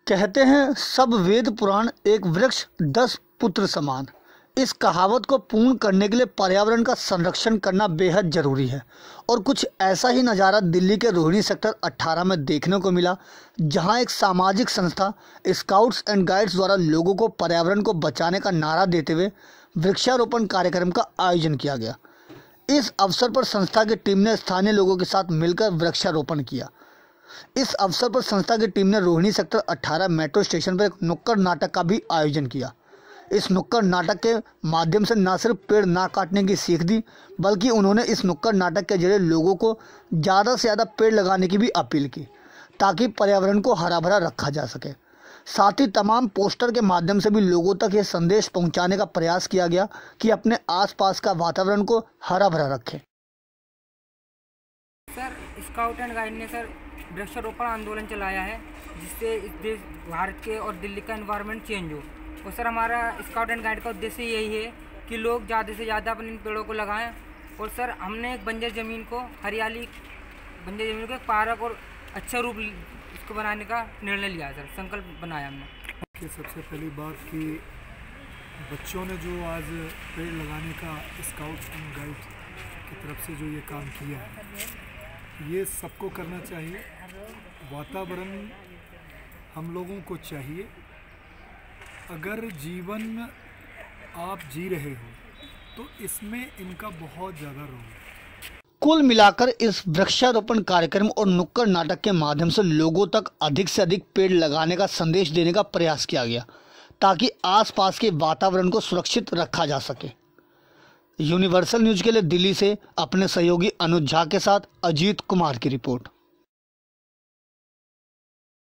कहते हैं सब वेद पुराण एक वृक्ष 10 पुत्र समान। इस कहावत को पूर्ण करने के लिए पर्यावरण का संरक्षण करना बेहद जरूरी है। और कुछ ऐसा ही नज़ारा दिल्ली के रोहिणी सेक्टर 18 में देखने को मिला, जहां एक सामाजिक संस्था स्काउट्स एंड गाइड्स द्वारा लोगों को पर्यावरण को बचाने का नारा देते हुए वृक्षारोपण कार्यक्रम का आयोजन किया गया। इस अवसर पर संस्था की टीम ने स्थानीय लोगों के साथ मिलकर वृक्षारोपण किया। इस अवसर पर संस्था की टीम ने रोहिणी सेक्टर 18 मेट्रो स्टेशन पर एक नुक्कड़ नाटक का भी आयोजन किया। इस नुक्कड़ नाटक के माध्यम से न सिर्फ पेड़ ना काटने की सीख दी, बल्कि उन्होंने इस नुक्कड़ नाटक के जरिए लोगों को ज़्यादा से ज़्यादा पेड़ लगाने की भी अपील की, ताकि पर्यावरण को हरा भरा रखा जा सके। साथ ही तमाम पोस्टर के माध्यम से भी लोगों तक ये संदेश पहुंचाने का प्रयास किया गया कि अपने आसपास का वातावरण को हरा भरा रखें। सर, स्काउट एंड गाइड ने सर वृक्षारोपण आंदोलन चलाया है, जिससे इस देश भारत के और दिल्ली का एनवायरनमेंट चेंज हो। और सर, हमारा स्काउट एंड गाइड का उद्देश्य यही है कि लोग ज़्यादा से ज़्यादा अपने पेड़ों को लगाएं। और सर, हमने एक बंजर ज़मीन को बंजर ज़मीन को एक पार्क और अच्छा रूप इसको बनाने का निर्णय लिया सर, संकल्प बनाया हमने। सबसे पहली बात कि बच्चों ने जो आज पेड़ लगाने का स्काउट एंड गाइड की तरफ से जो ये काम किया है, ये सबको करना चाहिए। वातावरण हम लोगों को चाहिए। अगर जीवन आप जी रहे हो तो इसमें इनका बहुत ज़्यादा रोल है। कुल मिलाकर इस वृक्षारोपण कार्यक्रम और नुक्कड़ नाटक के माध्यम से लोगों तक अधिक से अधिक पेड़ लगाने का संदेश देने का प्रयास किया गया, ताकि आसपास के वातावरण को सुरक्षित रखा जा सके। यूनिवर्सल न्यूज़ के लिए दिल्ली से अपने सहयोगी अनुज झा के साथ अजीत कुमार की रिपोर्ट।